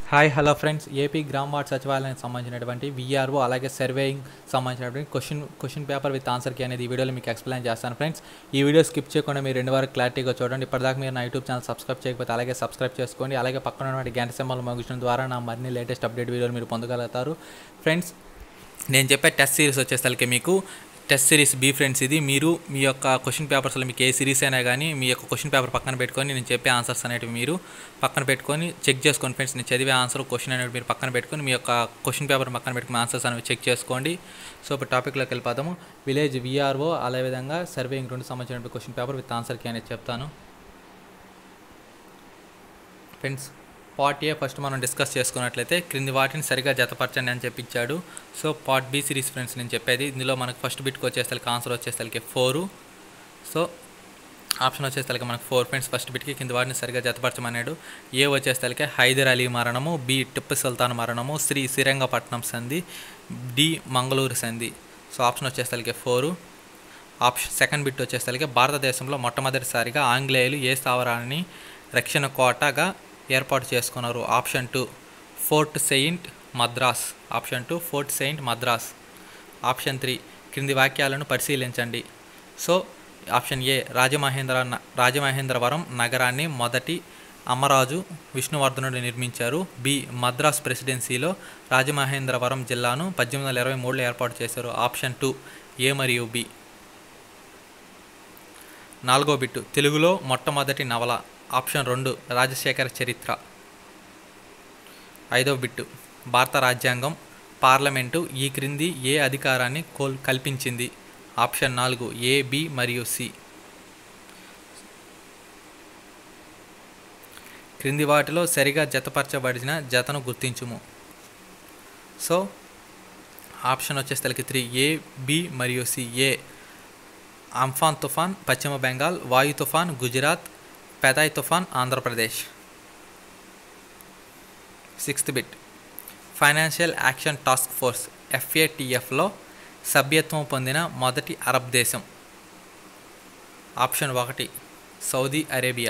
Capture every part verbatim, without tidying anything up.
Hi hello friends, AP గ్రామ ward సచివాలయానికి సంబంధించినటువంటి వీఆర్ఓ అలాగే సర్వేయింగ్ సంబంధించినటువంటి క్వశ్చన్ క్వశ్చన్ పేపర్ విత్ ఆన్సర్కి అనేది ఈ వీడియోలో మీకు ఎక్స్ప్లెయిన్ చేస్తాను ఫ్రెండ్స్. ఈ వీడియో స్కిప్ చేయకుండా మీరు రెండు వరకు క్లారిటీగా చూడండి. ఇప్పటిదాకా మీరు నా యూట్యూబ్ ఛానల్ సబ్స్క్రైబ్ చేయకపోతే అలాగే సబ్స్క్రైబ్ చేసుకోండి. అలాగే పక్కన ఉన్నటువంటి గంట సింబల్ మోగించడం ద్వారా నా మరిన్ని లేటెస్ట్ అప్డేట్ వీడియోలు మీరు పొందగలుగుతారు ఫ్రెండ్స్. నేను చెప్పే టెస్ట్ సిరీస్ వచ్చేసరికి మీకు టెస్ట్ సిరీస్ బి ఫ్రెండ్స్. ఇది మీరు మీ యొక్క క్వశ్చన్ పేపర్స్లో మీకు ఏ సిరీస్ అయినా కానీ మీ యొక్క క్వశ్చన్ పేపర్ పక్కన పెట్టుకొని నేను చెప్పే ఆన్సర్స్ అనేవి మీరు పక్కన పెట్టుకొని చెక్ చేసుకోండి ఫ్రెండ్స్. నేను చదివే ఆన్సర్ క్వశ్చన్ అనేవి మీరు పక్కన పెట్టుకొని మీ యొక్క క్వశ్చన్ పేపర్ పక్కన పెట్టుకుని ఆన్సర్స్ అనేవి చెక్ చేసుకోండి. సో ఇప్పుడు టాపిక్లోకి వెళ్ళిపోతాము. విలేజ్ వీఆర్ఓ అదేవిధంగా సర్వేయింగ్ రెండు సంబంధించిన క్వశ్చన్ పేపర్ విత్ ఆన్సర్కి అనేది చెప్తాను ఫ్రెండ్స్. పార్ట్ ఏ ఫస్ట్ మనం డిస్కస్ చేసుకున్నట్లయితే క్రింది వాటిని సరిగా జతపరచండి అని చెప్పించాడు. So part B series friends నేను చెప్పేది. ఇందులో మనకు ఫస్ట్ బిట్కి వచ్చేసరికి ఆన్సర్ వచ్చేసరికి ఫోరు. సో ఆప్షన్ వచ్చేసరికి మనకు ఫోర్ ఫ్రెండ్స్ ఫస్ట్ బిట్కి. కింది వాటిని సరిగా జతపరచమన్నాడు. ఏ వచ్చేసరికి హైదర్ అలీ మరణము, బి టిప్పు సుల్తాన్ మరణము, శ్రీ శ్రీరంగపట్నం సంధి, డి మంగళూరు సంధి. సో ఆప్షన్ వచ్చేసరికి ఫోరు. ఆప్షన్ సెకండ్ బిట్ వచ్చేసరికి భారతదేశంలో మొట్టమొదటిసారిగా ఆంగ్లేయులు ఏ స్థావరాన్ని రక్షణ కోటగా ఏర్పాటు చేసుకున్నారు. Option two fort saint Madras. Option two fort saint Madras. Option three క్రింది వాక్యాలను పరిశీలించండి. So option A Rajamahendra Rajamahendravaram నగరాన్ని మొదటి అమరాజు విష్ణువర్ధనుడు నిర్మించారు. బి మద్రాస్ ప్రెసిడెన్సీలో రాజమహేంద్రవరం జిల్లాను పద్దెనిమిది వందల ఇరవై మూడులో ఏర్పాటు చేశారు. ఆప్షన్ టూ ఏ మరియు బి. నాలుగో బిట్టు తెలుగులో మొట్టమొదటి నవల. ఆప్షన్ రెండు రాజశేఖర చరిత్ర. ఐదో బిట్టు భారత రాజ్యాంగం పార్లమెంటు ఈ క్రింది ఏ అధికారాన్ని కోల్ కల్పించింది. ఆప్షన్ నాలుగు ఏ, బి మరియు సి. క్రింది వాటిలో సరిగా జతపరచబడిన జతను గుర్తించుము. సో ఆప్షన్ వచ్చేసరికి త్రీ ఏ, బి మరియు సి. ఏ అంఫాన్ తుఫాన్ పశ్చిమ బెంగాల్, వాయు తుఫాన్ గుజరాత్, పెదాయ్ తుఫాన్ Andhra Pradesh. Sixth bit financial action task force ఎఫ్ఏటిఎఫ్లో సభ్యత్వం పొందిన మొదటి అరబ్ దేశం. ఆప్షన్ ఒకటి సౌదీ అరేబియా.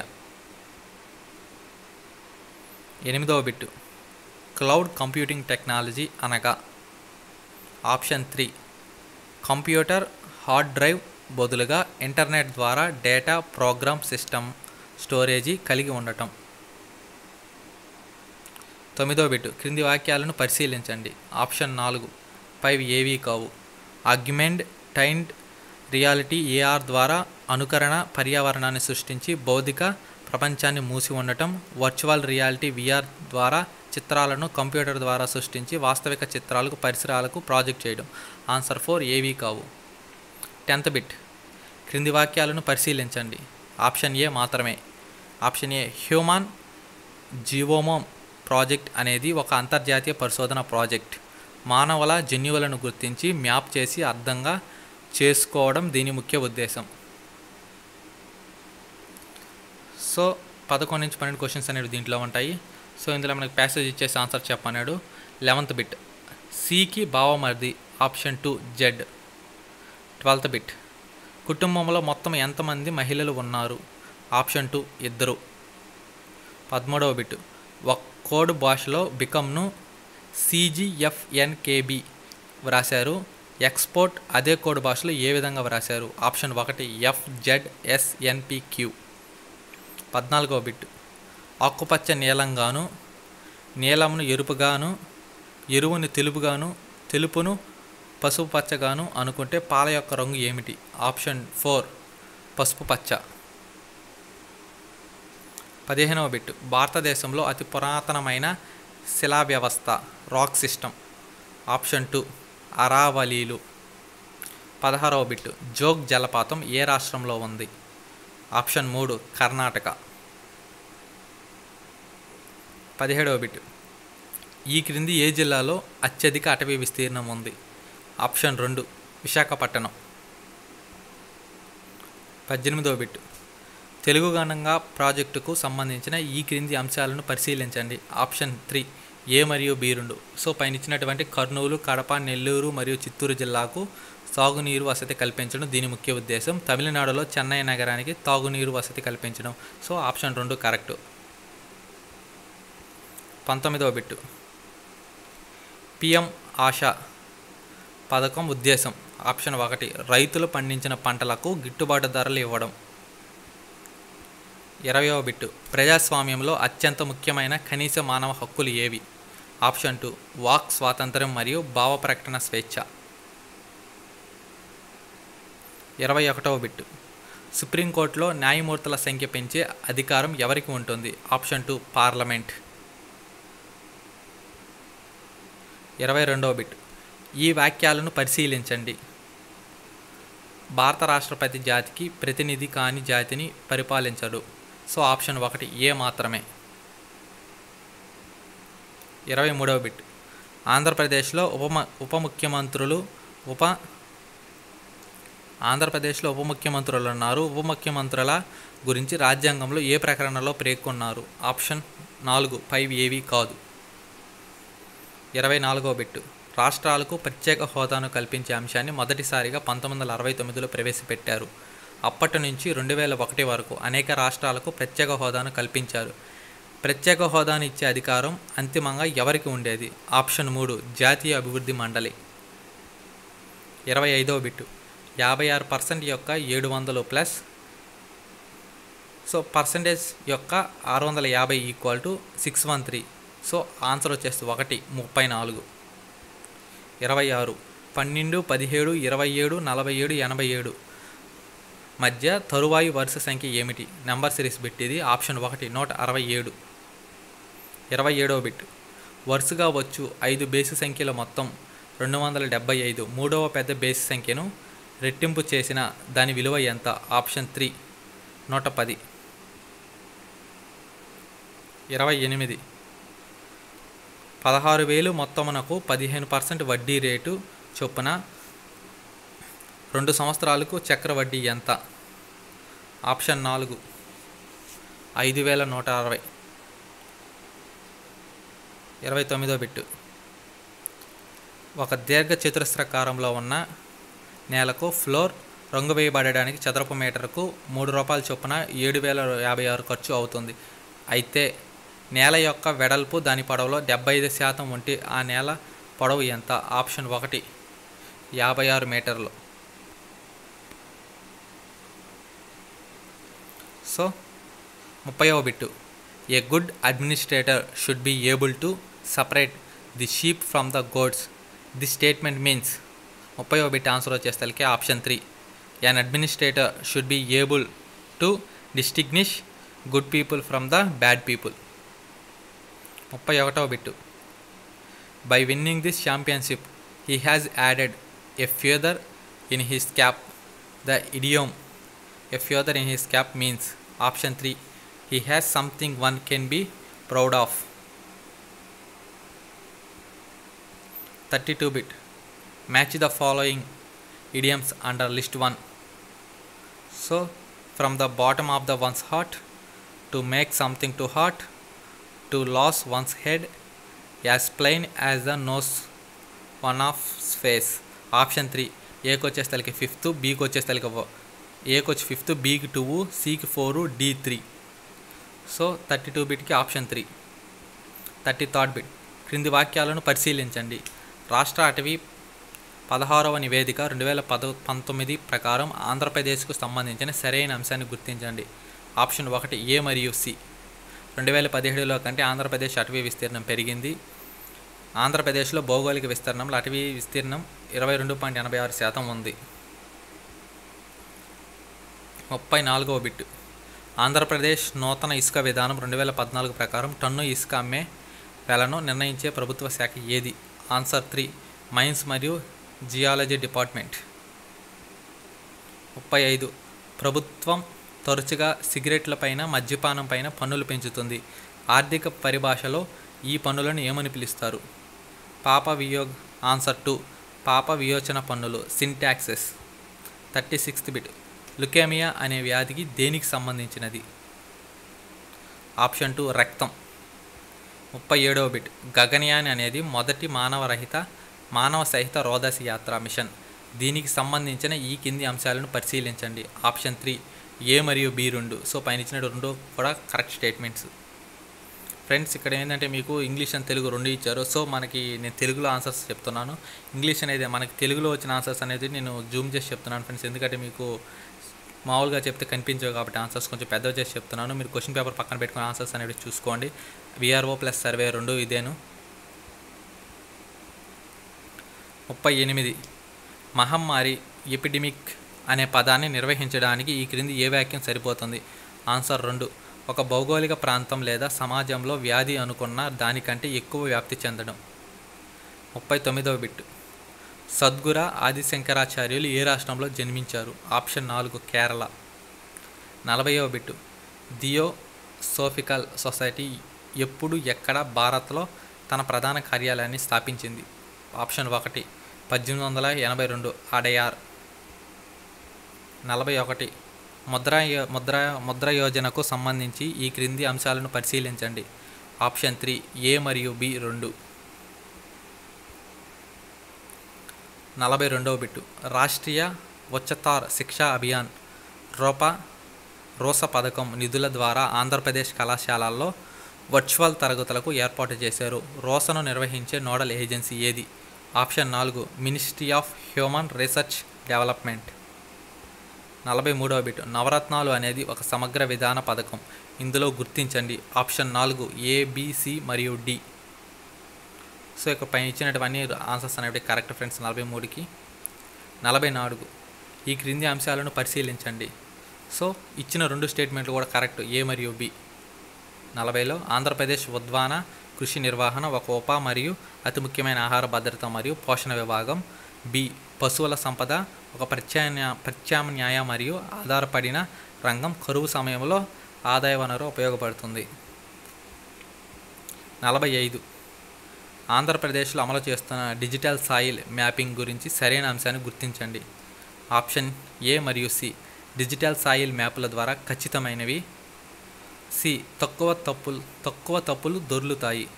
ఎనిమిదవ బిట్టు క్లౌడ్ కంప్యూటింగ్ టెక్నాలజీ అనగా. Option three computer hard drive బదులుగా ఇంటర్నెట్ ద్వారా డేటా ప్రోగ్రామ్ సిస్టమ్ స్టోరేజీ కలిగి ఉండటం. తొమ్మిదో బిట్టు క్రింది వాక్యాలను పరిశీలించండి. ఆప్షన్ నాలుగు పైవి ఏవీ కావు. ఆగ్మెంట్ టైండ్ రియాలిటీ ఏఆర్ ద్వారా అనుకరణ పర్యావరణాన్ని సృష్టించి భౌతిక ప్రపంచాన్ని మూసి ఉండటం. వర్చువల్ రియాలిటీ విఆర్ ద్వారా చిత్రాలను కంప్యూటర్ ద్వారా సృష్టించి వాస్తవిక చిత్రాలకు పరిసరాలకు ప్రాజెక్ట్ చేయడం. ఆన్సర్ ఫోర్ ఏవీ కావు. టెన్త్ బిట్ క్రింది వాక్యాలను పరిశీలించండి. ఆప్షన్ ఏ మాత్రమే. Option A human genome project అనేది ఒక అంతర్జాతీయ పరిశోధన ప్రాజెక్ట్. మానవుల జన్యువులను గుర్తించి మ్యాప్ చేసి అర్థంగా చేసుకోవడం దీని ముఖ్య ఉద్దేశం. సో పదకొండు నుంచి పన్నెండు క్వశ్చన్స్ అనేవి దీంట్లో ఉంటాయి. సో ఇందులో మనకి ప్యాసేజ్ ఇచ్చేసి ఆన్సర్ చెప్పన్నాడు. లెవెంత్ బిట్ సికి బావమరిది. Option two Z. Twelfth bit కుటుంబంలో మొత్తం ఎంతమంది మహిళలు ఉన్నారు. ఆప్షన్ టూ ఇద్దరు. పదమూడవ బిట్ ఒక కోడ్ భాషలో బికమ్ను సిజిఎఫ్ఎన్కేబి వ్రాశారు. ఎక్స్పోర్ట్ అదే కోడ్ భాషలో ఏ విధంగా వ్రాశారు. ఆప్షన్ ఒకటి ఎఫ్జెడ్ఎస్ఎన్పిక్యూ. పద్నాలుగవ బిట్ ఆకుపచ్చ నీలంగాను, నీలంను ఎరుపుగాను, ఎరువుని తెలుపుగాను, తెలుపును పసుపు పచ్చగాను అనుకుంటే పాల యొక్క రంగు ఏమిటి. ఆప్షన్ ఫోర్ పసుపు పచ్చ. పదిహేనవ బిట్ భారతదేశంలో అతి పురాతనమైన శిలా వ్యవస్థ రాక్ సిస్టమ్. ఆప్షన్ టూ అరావలీలు. పదహారవ బిట్ జోగ్ జలపాతం ఏ రాష్ట్రంలో ఉంది. ఆప్షన్ మూడు కర్ణాటక. పదిహేడవ బిట్ ఈ క్రింది ఏ జిల్లాలో అత్యధిక అటవీ విస్తీర్ణం ఉంది. ఆప్షన్ రెండు విశాఖపట్నం. పద్దెనిమిదవ బిట్ తెలుగు గణంగా ప్రాజెక్టుకు సంబంధించిన ఈ క్రింది అంశాలను పరిశీలించండి. ఆప్షన్ త్రీ ఏ మరియు బి రెండు. సో పైన ఇచ్చినటువంటి కర్నూలు, కడప, నెల్లూరు మరియు చిత్తూరు జిల్లాకు తాగునీరు వసతి కల్పించడం దీని ముఖ్య ఉద్దేశం. తమిళనాడులో చెన్నై నగరానికి తాగునీరు వసతి కల్పించడం. సో ఆప్షన్ రెండు కరెక్ట్. పంతొమ్మిదవ బిట్టు పిఎం ఆశా పథకం ఉద్దేశం ఆప్షన్ ఒకటి రైతులు పండించిన పంటలకు గిట్టుబాటు ధరలు ఇవ్వడం. ఇరవయవ బిట్టు ప్రజాస్వామ్యంలో అత్యంత ముఖ్యమైన కనీస మానవ హక్కులు ఏవి? ఆప్షన్ టూ వాక్ స్వాతంత్ర్యం మరియు భావ ప్రకటన స్వేచ్ఛ. ఇరవై ఒకటవ బిట్టు సుప్రీంకోర్టులో న్యాయమూర్తుల సంఖ్య పెంచే అధికారం ఎవరికి ఉంటుంది? Option two parliament. ఇరవై రెండవ బిట్టు ఈ వాక్యాలను పరిశీలించండి. భారత రాష్ట్రపతి జాతికి ప్రతినిధి కాని జాతిని పరిపాలించడు. సో ఆప్షన్ ఒకటి ఏ మాత్రమే. ఇరవై మూడవ బిట్ ఆంధ్రప్రదేశ్లో ఉప ఉప ముఖ్యమంత్రులు ఉప ఆంధ్రప్రదేశ్లో ఉప ముఖ్యమంత్రులు ఉన్నారు. ఉప ముఖ్యమంత్రుల గురించి రాజ్యాంగంలో ఏ ప్రకరణలో పేర్కొన్నారు? ఆప్షన్ నాలుగు ఫైవ్ ఏవి కాదు. ఇరవై నాలుగవ బిట్టు రాష్ట్రాలకు ప్రత్యేక హోదాను కల్పించే అంశాన్ని మొదటిసారిగా పంతొమ్మిది వందల అరవై తొమ్మిదిలో ప్రవేశపెట్టారు. అప్పటి నుంచి రెండు వేల ఒకటి వరకు అనేక రాష్ట్రాలకు ప్రత్యేక హోదాను కల్పించారు. ప్రత్యేక హోదాను ఇచ్చే అధికారం అంతిమంగా ఎవరికి ఉండేది? ఆప్షన్ మూడు జాతీయ అభివృద్ధి మండలి. ఇరవై ఐదవ బిట్టు యాభై ఆరు పర్సెంట్ యొక్క ఏడు వందలు ప్లస్ సో పర్సంటేజ్ యొక్క ఆరు వందల యాభై equal to six one three. So answer వచ్చేసి ఒకటి ముప్పై నాలుగు. ఇరవై ఆరు పన్నెండు పదిహేడు ఇరవై ఏడు నలభై ఏడు ఎనభై ఏడు మధ్య తరువాయి వరుస సంఖ్య ఏమిటి? నెంబర్ సిరీస్ బిట్ ఇది. ఆప్షన్ ఒకటి నూట అరవై ఏడు. ఇరవై ఏడవ బిట్ వరుసగా వచ్చు ఐదు బేసి సంఖ్యల మొత్తం రెండు వందల డెబ్బై ఐదు మూడవ పెద్ద బేసి సంఖ్యను రెట్టింపు చేసిన దాని విలువ ఎంత? ఆప్షన్ త్రీ నూట పది. ఇరవై ఎనిమిది పదహారు వేలు మొత్తమునకు పదిహేను పర్సెంట్ వడ్డీ రేటు చొప్పున రెండు సంవత్సరాలకు చక్ర వడ్డీ ఎంత? ఆప్షన్ నాలుగు ఐదు వేల నూట అరవై. ఇరవై తొమ్మిదో బిట్టు ఒక దీర్ఘ చతురస్రాకారంలో ఉన్న నేలకు ఫ్లోర్ రంగు వేయబడడానికి చదరపు మీటర్కు మూడు రూపాయల చొప్పున ఏడు వేల యాభై ఆరు ఖర్చు అవుతుంది. అయితే నేల యొక్క వెడల్పు దాని పొడవులో డెబ్బై ఐదు శాతం ఉంటే ఆ నేల పొడవు ఎంత? ఆప్షన్ ఒకటి యాభై ఆరు మీటర్లు. సో ముప్పైవ bit A good administrator should be able to separate the sheep from the goats. The statement means. ముప్పైవ బిట్ ఆన్సర్ వచ్చేసరికి option three an administrator should be able to distinguish good people from the bad people. ముప్పై ఒకటవ bit by winning this championship he has added a feather in his cap. The idiom a feather in his cap means. Option three he has something one can be proud of. Thirty two bit match the following idioms under list one. So from the bottom of the one's heart, to make something too hot, to lose one's head, as plain as the nose one of face. Option three ఏకి వచ్చేసరికి fifth, బీకి వచ్చేసరికి ఏకి వచ్చి fifth, బీకి two, సికి four, D three. So thirty two బిట్కి option three. Thirty third bit క్రింది వాక్యాలను పరిశీలించండి. రాష్ట్ర అటవీ పదహారవ నివేదిక రెండు వేల పద పంతొమ్మిది ప్రకారం ఆంధ్రప్రదేశ్కు సంబంధించిన సరైన అంశాన్ని గుర్తించండి. ఆప్షన్ ఒకటి ఏ మరియు సి. రెండు వేల పదిహేడులో కంటే ఆంధ్రప్రదేశ్ అటవీ విస్తీర్ణం పెరిగింది. ఆంధ్రప్రదేశ్లో భౌగోళిక విస్తీర్ణంలో అటవీ విస్తీర్ణం ఇరవై రెండు పాయింట్ ఎనభై ఆరు శాతం ఉంది. ముప్పై నాలుగవ బిట్టు ఆంధ్రప్రదేశ్ నూతన ఇసుక విధానం రెండు వేల పద్నాలుగు ప్రకారం టన్ను ఇసుక అమ్మే వేలను నిర్ణయించే ప్రభుత్వ శాఖ ఏది? ఆన్సర్ త్రీ మైన్స్ మరియు జియాలజీ డిపార్ట్మెంట్. ముప్పై ఐదు ప్రభుత్వం తరచుగా సిగరెట్లపైన మద్యపానం పైన పన్నులు పెంచుతుంది. ఆర్థిక పరిభాషలో ఈ పన్నులను ఏమని పిలుస్తారు? పాప వియోగ్. ఆన్సర్ టూ పాప వియోచన పన్నులు, sin taxes. Thirty sixth bit leukaemia అనే వ్యాధికి దేనికి సంబంధించినది? ఆప్షన్ టూ రక్తం. ముప్పై ఏడవ బిట్ గగన్యాన్ అనేది మొదటి మానవరహిత మానవ సహిత రోదసి యాత్ర మిషన్. దీనికి సంబంధించిన ఈ కింది అంశాలను పరిశీలించండి. ఆప్షన్ త్రీ ఏ మరియు బి రెండు. సో పైన ఇచ్చిన రెండు కూడా కరెక్ట్ స్టేట్మెంట్స్. ఫ్రెండ్స్ ఇక్కడ ఏంటంటే మీకు ఇంగ్లీష్ అండ్ తెలుగు రెండు ఇచ్చారు. సో మనకి నేను తెలుగులో ఆన్సర్స్ చెప్తున్నాను. ఇంగ్లీష్ అనేది మనకి తెలుగులో వచ్చిన ఆన్సర్స్ అనేది నేను జూమ్ చేసి చెప్తున్నాను ఫ్రెండ్స్, ఎందుకంటే మీకు మామూలుగా చెప్తే కనిపించవు కాబట్టి ఆన్సర్స్ కొంచెం పెద్దగా చేసి చెప్తున్నాను. మీరు క్వశ్చన్ పేపర్ పక్కన పెట్టుకుని ఆన్సర్స్ అనేవి చూసుకోండి. విఆర్ఓ ప్లస్ సర్వే రెండు ఇదేను. ముప్పై ఎనిమిది మహమ్మారి ఎపిడమిక్ అనే పదాన్ని నిర్వహించడానికి ఈ క్రింది ఏ వాక్యం సరిపోతుంది? ఆన్సర్ రెండు. ఒక భౌగోళిక ప్రాంతం లేదా సమాజంలో వ్యాధి అనుకున్న దానికంటే ఎక్కువ వ్యాప్తి చెందడం. ముప్పై తొమ్మిదవ బిట్. సద్గుర ఆదిశంకరాచార్యులు ఏ రాష్ట్రంలో జన్మించారు? ఆప్షన్ నాలుగు కేరళ. నలభైవ బిట్టు. థియోసోఫికల్ సొసైటీ ఎప్పుడు ఎక్కడ భారత్లో తన ప్రధాన కార్యాలయాన్ని స్థాపించింది? ఆప్షన్ ఒకటి పద్దెనిమిది వందల ఎనభై రెండు అడయార్. నలభై ఒకటి. ముద్రా ముద్ర ముద్ర యోజనకు సంబంధించి ఈ క్రింది అంశాలను పరిశీలించండి. ఆప్షన్ త్రీ ఏ మరియు బి రెండు. నలభై రెండవ బిట్టు. రాష్ట్రీయ ఉच्चतर శిక్షా అభియాన్ రూప రోస పథకం నిధుల ద్వారా ఆంధ్రప్రదేశ్ కళాశాలల్లో వర్చువల్ తరగతులకు ఏర్పాటు చేశారు. రోసను నిర్వహించే నోడల్ ఏజెన్సీ ఏది? ఆప్షన్ నాలుగు ministry of human research development. నలభై మూడవ బిట్. నవరత్నాలు అనేది ఒక సమగ్ర విధాన పథకం, ఇందులో గుర్తించండి. ఆప్షన్ నాలుగు ఏ, బి, సి మరియు డి. సో ఇక పైన ఇచ్చినటువన్నీ ఆన్సర్స్ అనేవి కరెక్ట్ ఫ్రెండ్స్ నలభై మూడుకి. నలభై నాలుగు. ఈ క్రింది అంశాలను పరిశీలించండి. సో ఇచ్చిన రెండు స్టేట్మెంట్లు కూడా కరెక్ట్, ఏ మరియు బి. నలభైలో ఆంధ్రప్రదేశ్ ఉద్వాన కృషి నిర్వహణ ఒక ఉప మరియు అతి ముఖ్యమైన ఆహార భద్రత మరియు పోషణ విభాగం. బి పశువుల సంపద ఒక ప్రత్యామ్నాయ ప్రత్యామ్నాయ మరియు ఆధారపడిన రంగం, కరువు సమయంలో ఆదాయ వనరు ఉపయోగపడుతుంది. నలభై ఐదు. ఆంధ్రప్రదేశ్లో అమలు చేస్తున్న డిజిటల్ సాయిల్ మ్యాపింగ్ గురించి సరైన అంశాన్ని గుర్తించండి. ఆప్షన్ ఏ మరియు సి డిజిటల్ సాయిల్ మ్యాప్ల ద్వారా ఖచ్చితమైనవి. సి తక్కువ తప్పులు తక్కువ తప్పులు దొర్లుతాయి.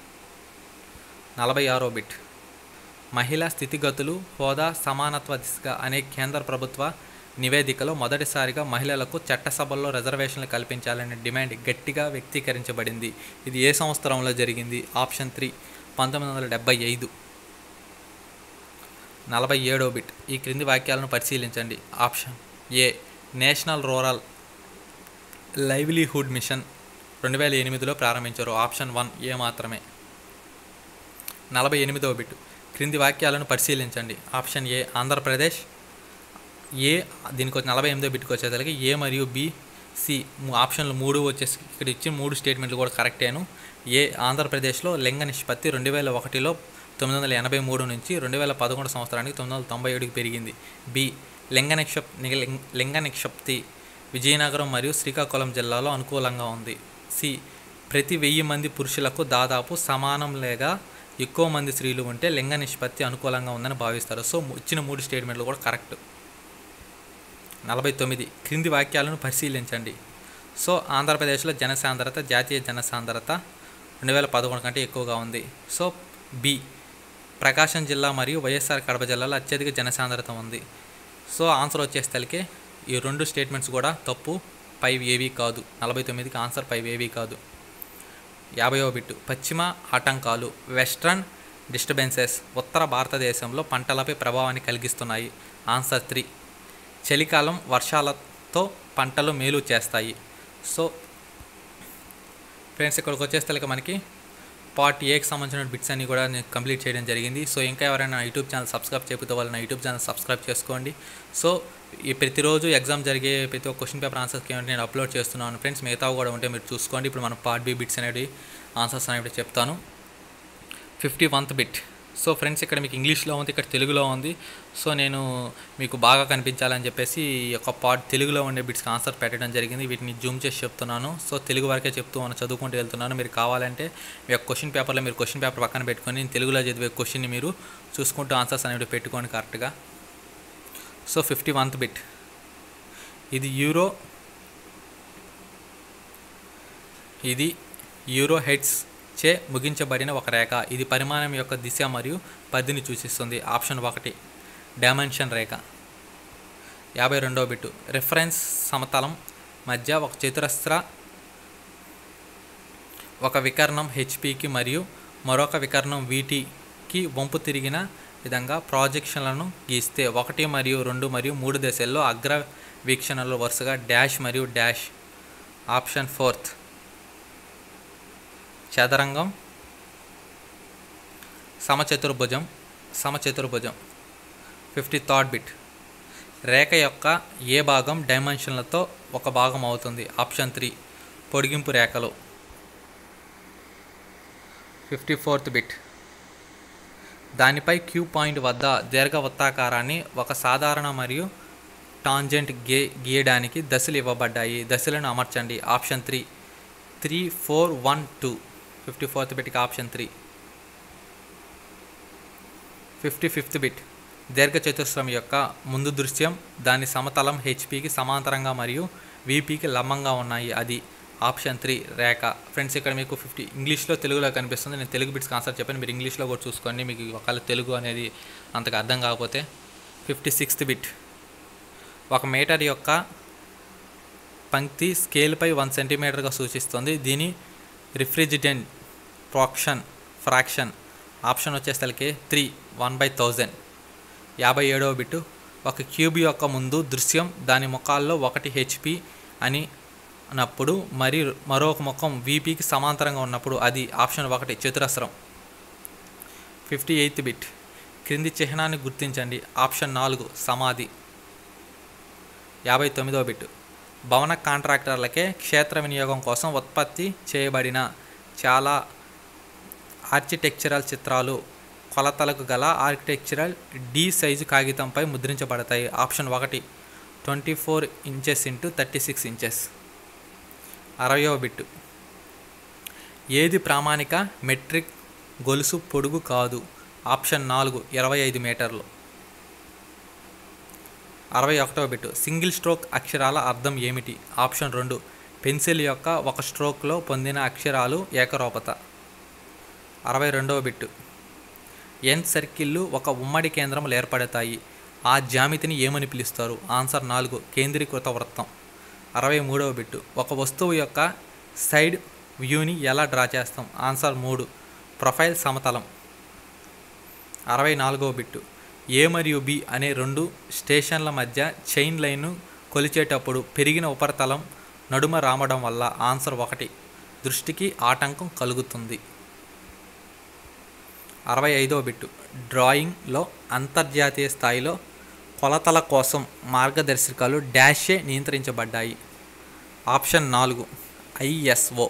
నలభై ఆరో బిట్. మహిళా స్థితిగతులు హోదా సమానత్వ దిశగా అనే కేంద్ర ప్రభుత్వ నివేదికలో మొదటిసారిగా మహిళలకు చట్టసభల్లో రిజర్వేషన్లు కల్పించాలనే డిమాండ్ గట్టిగా వ్యక్తీకరించబడింది. ఇది ఏ సంవత్సరంలో జరిగింది? ఆప్షన్ త్రీ పంతొమ్మిది వందల డెబ్బై ఐదు. నలభై ఏడో బిట్. ఈ క్రింది వాక్యాలను పరిశీలించండి. Option A national rural livelihood mission రెండు వేల ఎనిమిదిలో ప్రారంభించారు. ఆప్షన్ వన్ ఏ మాత్రమే. నలభై ఎనిమిదవ బిట్. క్రింది వాక్యాలను పరిశీలించండి. ఆప్షన్ ఏ ఆంధ్రప్రదేశ్. ఏ దీనికి వచ్చి నలభై ఎనిమిదో బిట్కి వచ్చేసరికి ఏ మరియు బి, సి ఆప్షన్లు మూడు వచ్చేసి ఇక్కడ ఇచ్చిన మూడు స్టేట్మెంట్లు కూడా కరెక్టేను. ఏ ఆంధ్రప్రదేశ్లో లింగ నిష్పత్తి రెండు వేల ఒకటిలో తొమ్మిది వందల ఎనభై మూడు నుంచి రెండు వేల పదకొండు సంవత్సరానికి తొమ్మిది వందల తొంభై ఏడుకి పెరిగింది. బి లింగ నిక్షప్ లింగ నిక్షప్తి విజయనగరం మరియు శ్రీకాకుళం జిల్లాలో అనుకూలంగా ఉంది. సి ప్రతి వెయ్యి మంది పురుషులకు దాదాపు సమానం లేక ఎక్కువ మంది స్త్రీలు ఉంటే లింగ నిష్పత్తి అనుకూలంగా ఉందని భావిస్తారు. సో ఇచ్చిన మూడు స్టేట్మెంట్లు కూడా కరెక్ట్. నలభై తొమ్మిది. క్రింది వాక్యాలను పరిశీలించండి. సో ఆంధ్రప్రదేశ్లో జనసాంద్రత జాతీయ జనసాంద్రత రెండు వేల పదకొండు కంటే ఎక్కువగా ఉంది. సో బి ప్రకాశం జిల్లా మరియు వైఎస్ఆర్ కడప జిల్లాలో అత్యధిక జనసాంద్రత ఉంది. సో ఆన్సర్ వచ్చేసరికి ఈ రెండు స్టేట్మెంట్స్ కూడా తప్పు, పైవ్ ఏవి కాదు. నలభై తొమ్మిదికి ఆన్సర్ పైవ్ ఏవి కాదు. యాభైవ బిట్టు. పశ్చిమ ఆటంకాలు వెస్ట్రన్ డిస్టర్బెన్సెస్ ఉత్తర భారతదేశంలో పంటలపై ప్రభావాన్ని కలిగిస్తున్నాయి. Answer three. చలికాలం వర్షాలతో పంటలు మేలు చేస్తాయి. సో ఫ్రెండ్స్ ఇక్కడికి వచ్చేస్తే మనకి పార్ట్ ఏకి సంబంధించిన బిట్స్ అన్ని కూడా నేను కంప్లీట్ చేయడం జరిగింది. సో ఇంకా ఎవరైనా యూట్యూబ్ ఛానల్ సబ్స్క్రైబ్ చేయకపోతే వాళ్ళు నా యూట్యూబ్ ఛానల్ సబ్స్క్రైబ్ చేసుకోండి. సో ఈ ప్రతిరోజు ఎగ్జామ్ జరిగే ప్రతి ఒక్క క్వశ్చన్ పేపర్ ఆన్సర్స్కి ఏమంటే నేను అప్లోడ్ చేస్తున్నాను ఫ్రెండ్స్. మిగతావి కూడా ఉంటే మీరు చూసుకోండి. ఇప్పుడు మనం పార్ట్ బి బిట్స్ అనేవి ఆన్సర్స్ అనేవి చెప్తాను. Fifty oneth bit. So friends ఇక్కడ మీకు ఇంగ్లీష్లో ఉంది, ఇక్కడ తెలుగులో ఉంది. సో నేను మీకు బాగా కనిపించాలని చెప్పేసి ఈ యొక్క పార్ట్ తెలుగులో ఉండే బిట్స్కి ఆన్సర్ పెట్టడం జరిగింది. వీటిని జూమ్ చేసి చెప్తున్నాను. సో తెలుగు వరకే చెప్తూ మనం చదువుకుంటూ వెళ్తున్నాను. మీరు కావాలంటే మీ యొక్క క్వశ్చన్ పేపర్లో మీరు క్వశ్చన్ పేపర్ పక్కన పెట్టుకొని నేను తెలుగులో చదివే క్వశ్చన్ని మీరు చూసుకుంటూ ఆన్సర్స్ అనేవి పెట్టుకోండి కరెక్ట్గా. So fifty oneth bit. ఇది యూరో ఇది యూరో హెడ్స్ చే ముగించబడిన ఒక రేఖ. ఇది పరిమాణం యొక్క దిశ మరియు పరిధిని సూచిస్తుంది. ఆప్షన్ ఒకటి డైమెన్షన్ రేఖ. యాభై రెండవ బిట్టు. రిఫరెన్స్ సమతలం మధ్య ఒక చతురస్ర ఒక వికర్ణం హెచ్పికి మరియు మరొక వికర్ణం వీటీకి వంపు తిరిగిన విధంగా ప్రాజెక్షన్లను గీస్తే ఒకటి మరియు రెండు మరియు మూడు దశల్లో అగ్ర వీక్షణలు వరుసగా డాష్ మరియు డాష్. ఆప్షన్ ఫోర్త్ చదరంగం, సమచతుర్భుజం, సమచతుర్భుజం. ఫిఫ్టీ థర్డ్ బిట్ రేఖ యొక్క ఏ భాగం డైమెన్షన్లతో ఒక భాగం అవుతుంది? ఆప్షన్ త్రీ పొడిగింపు రేఖలు. ఫిఫ్టీ ఫోర్త్ బిట్ దానిపై క్యూ పాయింట్ వద్ద దీర్ఘవృత్తాకారాన్ని ఒక సాధారణ మరియు టాంజెంట్ గే గీయడానికి దశలు ఇవ్వబడ్డాయి. దశలను అమర్చండి. Option three three four one two. Fifty fourth బిట్కి option three. Fifty fifth bit దీర్ఘచతురస్రం యొక్క ముందు దృశ్యం దాని సమతలం హెచ్పికి సమాంతరంగా మరియు వీపీకి లంబంగా ఉన్నాయి. అది ఆప్షన్ త్రీ రేఖ. ఫ్రెండ్స్ ఇక్కడ మీకు ఫిఫ్టీ ఇంగ్లీష్లో తెలుగులో కనిపిస్తుంది. నేను తెలుగు బిట్స్కి ఆన్సర్ చెప్పాను, మీరు ఇంగ్లీష్లో కూడా చూసుకోండి, మీకు ఒకవేళ తెలుగు అనేది అంతగా అర్థం కాకపోతే. ఫిఫ్టీ సిక్స్త్ బిట్ ఒక మీటర్ యొక్క పంక్తి స్కేల్పై వన్ సెంటీమీటర్గా సూచిస్తుంది. దీని రిఫ్రిజిరెంట్ ప్రాక్షన్ ఫ్రాక్షన్ ఆప్షన్ వచ్చేసరికి త్రీ వన్ బై థౌజండ్. యాభై ఏడవ బిట్టు ఒక క్యూబ్ యొక్క ముందు దృశ్యం దాని ముఖాల్లో ఒకటి హెచ్పి అని అన్నప్పుడు మరి మరొక ముఖం వీపీకి సమాంతరంగా ఉన్నప్పుడు అది ఆప్షన్ ఒకటి చతురస్రం. ఫిఫ్టీ ఎయిత్ బిట్ క్రింది చిహ్నాన్ని గుర్తించండి. ఆప్షన్ నాలుగు సమాధి. యాభై తొమ్మిదవ బిట్ భవన కాంట్రాక్టర్లకే క్షేత్ర వినియోగం కోసం ఉత్పత్తి చేయబడిన చాలా ఆర్కిటెక్చరల్ చిత్రాలు కొలతలకు గల ఆర్కిటెక్చరల్ డి సైజు కాగితంపై ముద్రించబడతాయి. ఆప్షన్ ఒకటి twenty four inches into thirty six inches. అరవయవ బిట్టు ఏది ప్రామాణిక మెట్రిక్ గొలుసు పొడుగు కాదు? ఆప్షన్ నాలుగు ఇరవై ఐదు మీటర్లు. అరవై ఒకటవ బిట్టు సింగిల్ స్ట్రోక్ అక్షరాల అర్థం ఏమిటి? ఆప్షన్ రెండు పెన్సిల్ యొక్క ఒక స్ట్రోక్లో పొందిన అక్షరాలు ఏకరూపత. అరవై రెండవ బిట్టు ఎన్ సర్కిళ్ళు ఒక ఉమ్మడి కేంద్రములు ఏర్పడతాయి. ఆ జ్యామితిని ఏమని పిలుస్తారు? ఆన్సర్ నాలుగు కేంద్రీకృత వృత్తం. అరవై మూడవ బిట్టు ఒక వస్తువు యొక్క సైడ్ వ్యూని ఎలా డ్రా చేస్తాం? ఆన్సర్ మూడు ప్రొఫైల్ సమతలం. అరవై నాలుగవ బిట్టు ఏ మరియు బి అనే రెండు స్టేషన్ల మధ్య చైన్ లైన్ను కొలిచేటప్పుడు పెరిగిన ఉపరితలం నడుమ రామడం వల్ల ఆన్సర్ ఒకటి దృష్టికి ఆటంకం కలుగుతుంది. అరవై ఐదవ బిట్టు డ్రాయింగ్లో అంతర్జాతీయ స్థాయిలో కొలతల కోసం మార్గదర్శకాలు డాషే నియంత్రించబడ్డాయి. ఆప్షన్ నాలుగు ఐఎస్ఓ.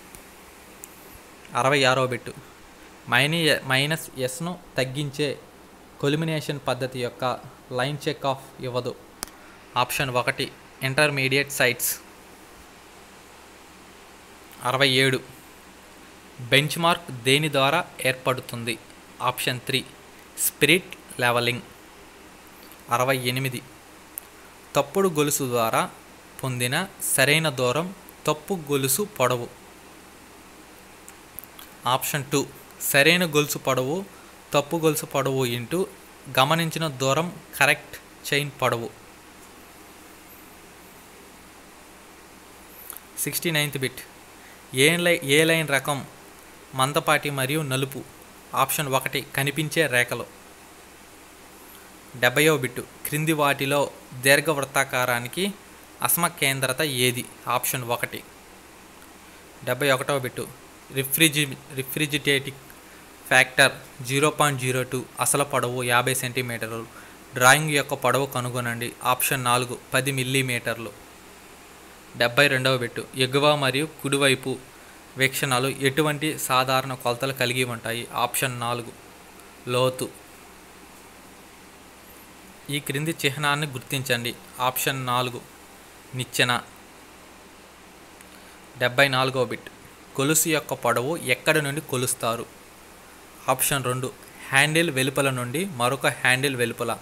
అరవై ఆరవ బిట్టు మైని మైనస్ ఎస్ను తగ్గించే కొలిమినేషన్ పద్ధతి యొక్క లైన్ చెక్ ఆఫ్ ఇవ్వదు. ఆప్షన్ ఒకటి ఇంటర్మీడియట్ సైట్స్. అరవై ఏడు బెంచ్ మార్క్ దేని ద్వారా ఏర్పడుతుంది? Option three spirit levelling. అరవై ఎనిమిది తప్పుడు గొలుసు ద్వారా పొందిన సరైన దూరం తప్పు గొలుసు పొడవు. ఆప్షన్ టూ సరైన గొలుసు పొడవు తప్పు గొలుసు పొడవు ఇంటూ గమనించిన దూరం కరెక్ట్ చైన్ పొడవు. సిక్స్టీ నైన్త్ బిట్ ఏ లైన్ ఏ లైన్ రకం మందపాటి మరియు నలుపు? ఆప్షన్ ఒకటి కనిపించే రేఖలు. డెబ్బైవ బిట్టు క్రింది వాటిలో దీర్ఘవృత్తాకారానికి అసమకేంద్రత ఏది? ఆప్షన్ ఒకటి. డెబ్బై ఒకటవ బిట్టు రిఫ్రిజి refrigerating factor zero point zero two అసలు పొడవు యాభై సెంటీమీటర్లు. డ్రాయింగ్ యొక్క పొడవు కనుగొనండి. ఆప్షన్ నాలుగు పది మిల్లీమీటర్లు. డెబ్బై రెండవ బిట్టు ఎగువ మరియు కుడివైపు వీక్షణాలు ఎటువంటి సాధారణ కొలతలు కలిగి ఉంటాయి? ఆప్షన్ నాలుగు లోతు. ఈ క్రింది చిహ్నాన్ని గుర్తించండి. ఆప్షన్ నాలుగు నిచ్చెన. డెబ్బై నాలుగవ బిట్ గొలుసు యొక్క పొడవు ఎక్కడి నుండి కొలుస్తారు? ఆప్షన్ రెండు హ్యాండిల్ వెలుపల నుండి మరొక హ్యాండిల్ వెలుపల.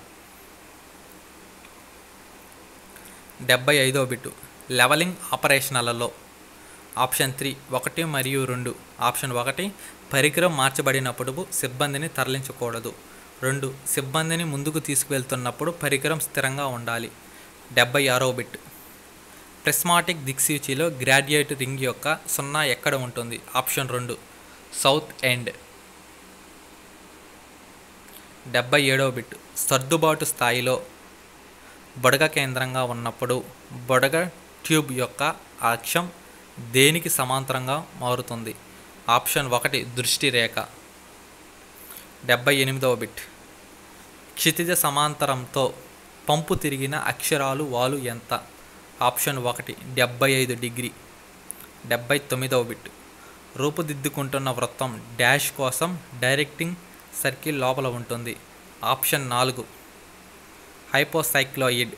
డెబ్బై ఐదవ బిట్టు లెవలింగ్ ఆపరేషన్లలో ఆప్షన్ త్రీ ఒకటి మరియు రెండు. ఆప్షన్ ఒకటి పరికరం మార్చబడినప్పుడు సిబ్బందిని తరలించకూడదు. రెండు సిబ్బందిని ముందుకు తీసుకువెళ్తున్నప్పుడు పరికరం స్థిరంగా ఉండాలి. డెబ్బై ఆరవ బిట్ ప్రిస్మాటిక్ దిక్సూచిలో గ్రాడ్యుయేట్ రింగ్ యొక్క సున్నా ఎక్కడ ఉంటుంది? ఆప్షన్ రెండు సౌత్ ఎండ్. డెబ్బై ఏడవ బిట్ సర్దుబాటు స్థాయిలో బుడగ కేంద్రంగా ఉన్నప్పుడు బుడగ ట్యూబ్ యొక్క అక్షం దేనికి సమాంతరంగా మారుతుంది? ఆప్షన్ ఒకటి దృష్టి రేఖ. డెబ్బై ఎనిమిదవ బిట్ క్షితిజ సమాంతరంతో పంపు తిరిగిన అక్షరాలు వాలు ఎంత? ఆప్షన్ ఒకటి డెబ్బై ఐదు డిగ్రీ. డెబ్బై తొమ్మిదవ బిట్ రూపుదిద్దుకుంటున్న వృత్తం డాష్ కోసం డైరెక్టింగ్ సర్కిల్ లోపల ఉంటుంది. ఆప్షన్ నాలుగు హైపోసైక్లాయిడ్.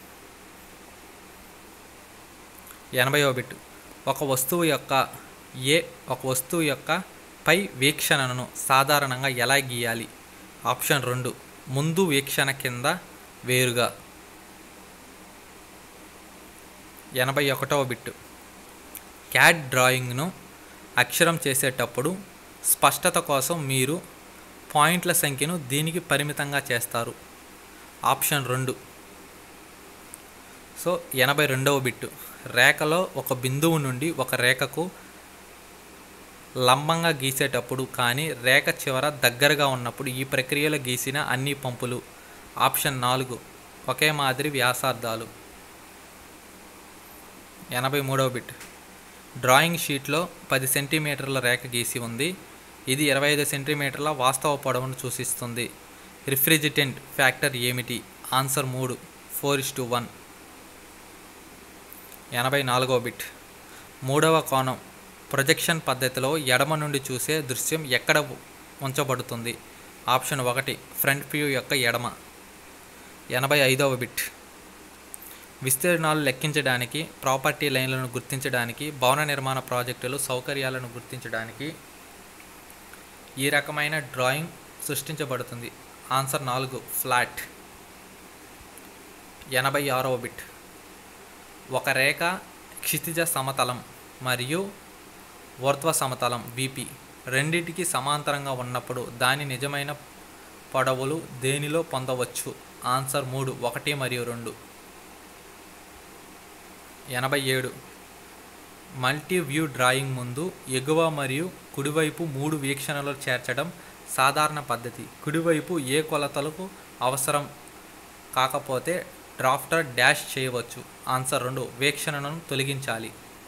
ఎనభైవ బిట్ ఒక వస్తువు యొక్క ఏ ఒక వస్తువు యొక్క పై వీక్షణను సాధారణంగా ఎలా గీయాలి? ఆప్షన్ రెండు ముందు వీక్షణ కింద వేరుగా. ఎనభై ఒకటవ బిట్ క్యాడ్ డ్రాయింగ్ను అక్షరం చేసేటప్పుడు స్పష్టత కోసం మీరు పాయింట్ల సంఖ్యను దీనికి పరిమితంగా చేస్తారు? ఆప్షన్ రెండు. సో ఎనభై రెండవ బిట్టు రేఖలో ఒక బిందువు నుండి ఒక రేఖకు లంబంగా గీసేటప్పుడు కానీ రేఖ చివర దగ్గరగా ఉన్నప్పుడు ఈ ప్రక్రియలో గీసిన అన్ని పంపులు? ఆప్షన్ నాలుగు ఒకే మాదిరి వ్యాసార్థాలు. ఎనభై మూడవ బిట్ డ్రాయింగ్ షీట్లో పది సెంటీమీటర్ల రేఖ గీసి ఉంది. ఇది ఇరవై ఐదు సెంటీమీటర్ల వాస్తవ పొడవును సూచిస్తుంది. రిఫ్రిజిరెంట్ ఫ్యాక్టర్ ఏమిటి? ఆన్సర్ మూడు ఫోర్ ఇస్ టు వన్. ఎనభై నాలుగవ బిట్ మూడవ కోణం ప్రొజెక్షన్ పద్ధతిలో ఎడమ నుండి చూసే దృశ్యం ఎక్కడ ఉంచబడుతుంది? ఆప్షన్ ఒకటి ఫ్రంట్ వ్యూ యొక్క ఎడమ. ఎనభై ఐదవ బిట్ విస్తీర్ణాలు లెక్కించడానికి ప్రాపర్టీ లైన్లను గుర్తించడానికి భవన నిర్మాణ ప్రాజెక్టులు సౌకర్యాలను గుర్తించడానికి ఈ రకమైన డ్రాయింగ్ సృష్టించబడుతుంది. ఆన్సర్ నాలుగు ఫ్లాట్. ఎనభై ఆరవ బిట్ ఒక రేఖ క్షితిజ సమతలం మరియు ఊర్ధ్వ సమతలం విపి రెండింటికి సమాంతరంగా ఉన్నప్పుడు దాని నిజమైన పొడవులు దేనిలో పొందవచ్చు? ఆన్సర్ మూడు ఒకటి మరియు రెండు. ఎనభై ఏడు మల్టీ వ్యూ డ్రాయింగ్ ముందు ఎగువ మరియు కుడివైపు మూడు వీక్షణలు చేర్చడం సాధారణ పద్ధతి. కుడివైపు ఏ కొలతలకు అవసరం కాకపోతే డ్రాఫ్టర్ డాష్ చేయవచ్చు? ఆన్సర్ రెండు వీక్షణను తొలగించాలి.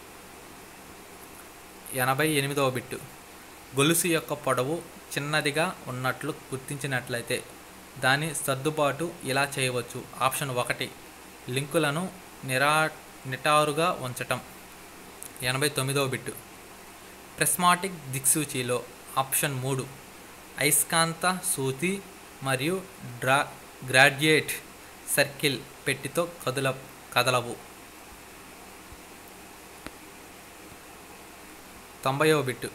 ఎనభై ఎనిమిదవ బిట్టు గొలుసు యొక్క పొడవు చిన్నదిగా ఉన్నట్లు గుర్తించినట్లయితే దాని సర్దుబాటు ఇలా చేయవచ్చు? ఆప్షన్ ఒకటి లింకులను నిరా నిటారుగా ఉంచటం. ఎనభై తొమ్మిదవ బిట్టు ప్రిస్మాటిక్ దిక్సూచిలో ఆప్షన్ మూడు అయస్కాంత సూచి మరియు డ్రా గ్రాడ్యుయేట్ సర్కిల్ పెట్టితో కదుల కదలవు. తొంభైవ బిట్టు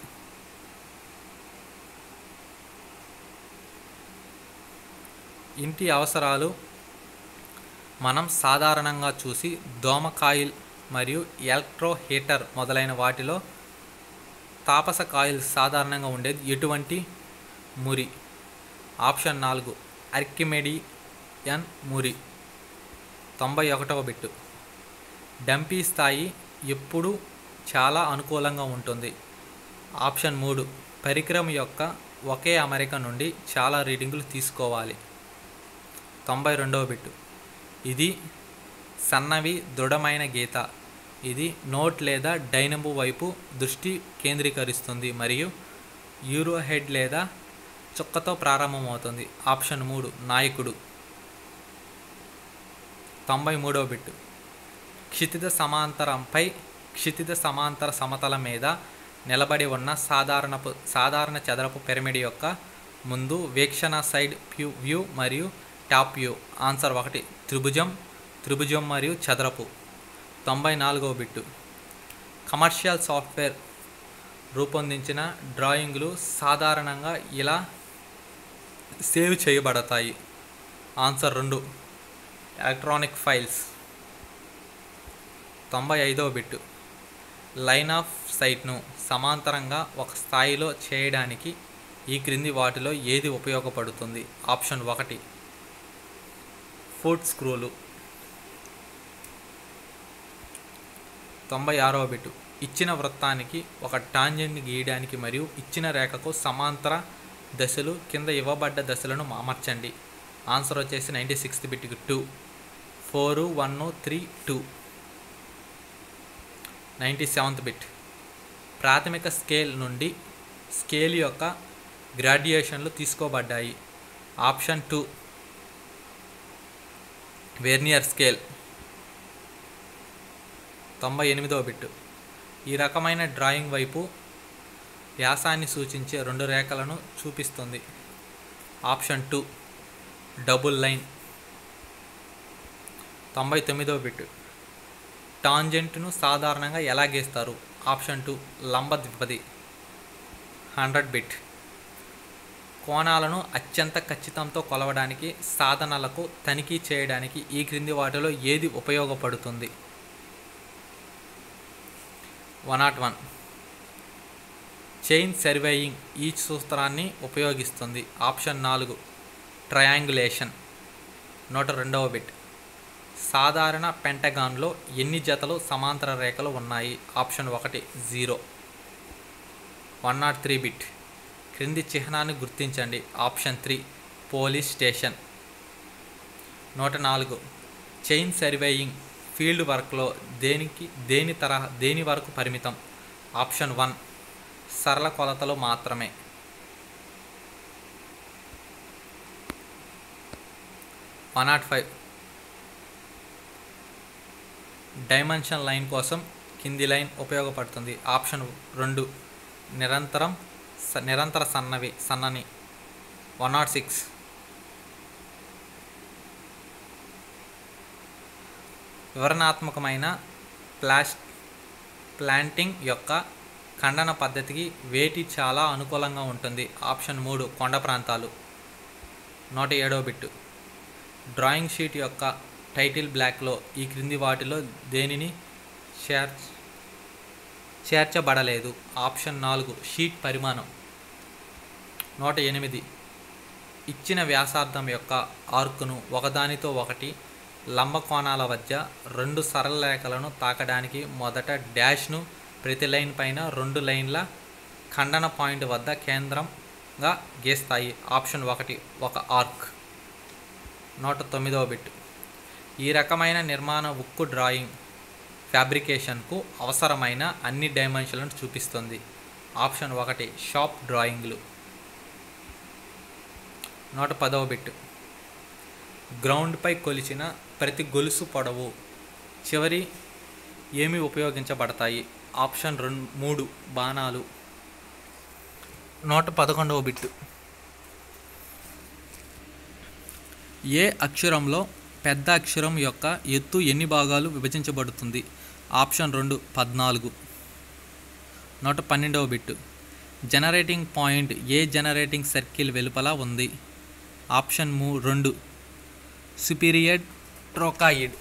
ఇంటి అవసరాలు మనం సాధారణంగా చూసి దోమకాయిల్ మరియు ఎలక్ట్రో హీటర్ మొదలైన వాటిలో తాపస కాయిల్ సాధారణంగా ఉండేది ఎటువంటి మురి? ఆప్షన్ నాలుగు ఆర్కిమెడియన్ మురి. తొంభై ఒకటవ బిట్టు డంపీ స్థాయి ఎప్పుడు చాలా అనుకూలంగా ఉంటుంది? ఆప్షన్ మూడు పరికరం యొక్క ఒకే అమరిక నుండి చాలా రీడింగులు తీసుకోవాలి. తొంభై రెండవ బిట్టు ఇది సన్నవి దృఢమైన గీత. ఇది నోట్ లేదా డైనమో వైపు దృష్టి కేంద్రీకరిస్తుంది మరియు యూరో హెడ్ లేదా చుక్కతో ప్రారంభమవుతుంది. ఆప్షన్ మూడు నాయకుడు. తొంభై మూడవ బిట్టు క్షితిజ సమాంతరంపై క్షితిజ సమాంతర సమతలం మీద నిలబడి ఉన్న సాధారణపు సాధారణ చదరపు పిరమిడ్ యొక్క ముందు వీక్షణ సైడ్ వ్యూ వ్యూ మరియు టాప్ వ్యూ. ఆన్సర్ ఒకటి త్రిభుజం త్రిభుజం మరియు చదరపు. తొంభై నాలుగవ బిట్టు కమర్షియల్ సాఫ్ట్వేర్ రూపొందించిన డ్రాయింగ్లు సాధారణంగా ఇలా సేవ్ చేయబడతాయి? ఆన్సర్ రెండు ఎలక్ట్రానిక్ ఫైల్స్. తొంభై ఐదవ బిట్టు లైన్ ఆఫ్ సైట్ను సమాంతరంగా ఒక స్థాయిలో చేయడానికి ఈ క్రింది వాటిలో ఏది ఉపయోగపడుతుంది? ఆప్షన్ ఒకటి ఫుట్ స్క్రూలు. తొంభై ఆరవ బిట్టు ఇచ్చిన వృత్తానికి ఒక టాంజెంట్ని గీయడానికి మరియు ఇచ్చిన రేఖకు సమాంతర దశలు కింద ఇవ్వబడ్డ దశలను అమర్చండి. ఆన్సర్ వచ్చేసి నైంటీ సిక్స్త్ బిట్కి two, four one three two. Ninety seventh bit ప్రాథమిక స్కేల్ నుండి స్కేల్ యొక్క గ్రాడ్యుయేషన్లు తీసుకోబడ్డాయి. Option two vernier scale. తొంభై ఎనిమిదవ బిట్టు ఈ రకమైన డ్రాయింగ్ వైపు వ్యాసాన్ని సూచించే రెండు రేఖలను చూపిస్తుంది. Option two double line. తొంభై తొమ్మిదవ బిట్టు టాంజెంట్ను సాధారణంగా ఎలా గీస్తారు? ఆప్షన్ టూ లంబ ద్విపది. హండ్రెడ్ బిట్ కోణాలను అత్యంత ఖచ్చితంతో కొలవడానికి సాధనాలకు తనిఖీ చేయడానికి ఈ క్రింది వాటిలో ఏది ఉపయోగపడుతుంది? One not one chain surveying ఈ సూత్రాన్ని ఉపయోగిస్తుంది. ఆప్షన్ నాలుగు ట్రయాంగులేషన్. నూట రెండవ బిట్ సాధారణ పెంటగాన్లో ఎన్ని జతలు సమాంతర రేఖలు ఉన్నాయి? ఆప్షన్ ఒకటి zero. One not three bit క్రింది చిహ్నాన్ని గుర్తించండి. Option three police station. నూట నాలుగు చైన్ సర్వేయింగ్ ఫీల్డ్ వర్క్లో దేనికి దేని తరహా దేని వరకు పరిమితం? ఆప్షన్ వన్ సరళ కొలతలు మాత్రమే. One not five dimension line కోసం కింది లైన్ ఉపయోగపడుతుంది. ఆప్షన్ రెండు నిరంతరం నిరంతర సన్నవి సన్నని. వన్ నాట్ సిక్స్ వివరణాత్మకమైన ప్లాస్ ప్లాంటింగ్ యొక్క ఖండన పద్ధతికి వేటి చాలా అనుకూలంగా ఉంటుంది? ఆప్షన్ మూడు కొండ ప్రాంతాలు. నూట ఏడవ బిట్టు డ్రాయింగ్ షీట్ యొక్క టైటిల్ బ్లాక్లో ఈ క్రింది వాటిలో దేనిని చేర్ చేర్చబడలేదు? ఆప్షన్ నాలుగు షీట్ పరిమాణం. నూట ఎనిమిది ఇచ్చిన వ్యాసార్థం యొక్క ఆర్కును ఒకదానితో ఒకటి లంబ కోణాల మధ్య రెండు సరళ రేఖలను తాకడానికి మొదట డాష్ను ప్రతి లైన్ పైన రెండు లైన్ల ఖండన పాయింట్ వద్ద కేంద్రంగా గీస్తాయి. ఆప్షన్ ఒకటి ఒక ఆర్క్. నూట తొమ్మిదవ బిట్ ఈ రకమైన నిర్మాణ ఉక్కు డ్రాయింగ్ ఫ్యాబ్రికేషన్కు అవసరమైన అన్ని డైమెన్షన్లను చూపిస్తుంది. ఆప్షన్ ఒకటి షాప్ డ్రాయింగ్లు. నూట పదవ బిట్ గ్రౌండ్పై కొలిచిన ప్రతి గొలుసు పొడవు చివరి ఏమి ఉపయోగించబడతాయి? ఆప్షన్ రెండు మూడు బాణాలు. నూట పదకొండవ బిట్టు ఏ అక్షరంలో పెద్ద అక్షరం యొక్క ఎత్తు ఎన్ని భాగాలు విభజించబడుతుంది? ఆప్షన్ రెండు పద్నాలుగు. నూట పన్నెండవ బిట్టు జనరేటింగ్ పాయింట్ ఏ జనరేటింగ్ సర్కిల్ వెలుపల ఉంది? ఆప్షన్ మూ రెండు సుపీరియర్ ట్రోకాయిడ్.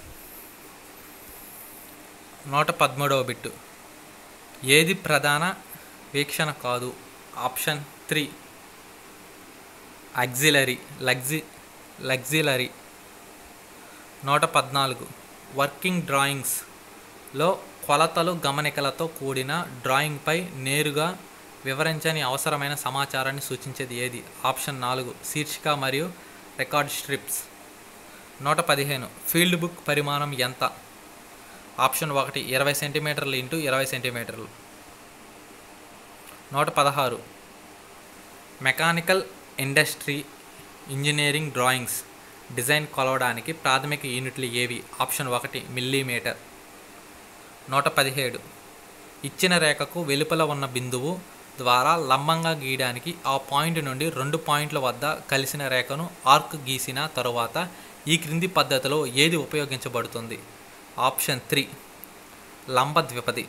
నూట పదమూడవ బిట్టు ఏది ప్రధాన వీక్షణ కాదు? ఆప్షన్ త్రీ ఆక్సిలరీ లగ్జి లగ్జిలరీ. నూట పద్నాలుగు వర్కింగ్ డ్రాయింగ్స్లో కొలతలు గమనికలతో కూడిన డ్రాయింగ్పై నేరుగా వివరించని అవసరమైన సమాచారాన్ని సూచించేది ఏది? ఆప్షన్ నాలుగు శీర్షిక మరియు రికార్డ్ స్ట్రిప్స్. నూట పదిహేను ఫీల్డ్ బుక్ పరిమాణం ఎంత? ఆప్షన్ ఒకటి ఇరవై సెంటీమీటర్లు ఇంటూ ఇరవై సెంటీమీటర్లు. నూట పదహారు mechanical industry engineering drawings design కొలవడానికి ప్రాథమిక యూనిట్లు ఏవి? ఆప్షన్ ఒకటి మిల్లీమీటర్. నూట పదిహేడు ఇచ్చిన రేఖకు వెలుపల ఉన్న బిందువు ద్వారా లంబంగా గీయడానికి ఆ పాయింట్ నుండి రెండు పాయింట్ల వద్ద కలిసిన రేఖను ఆర్క్ గీసిన తరువాత ఈ క్రింది పద్ధతిలో ఏది ఉపయోగించబడుతుంది? ఆప్షన్ త్రీ లంబ ద్విపది.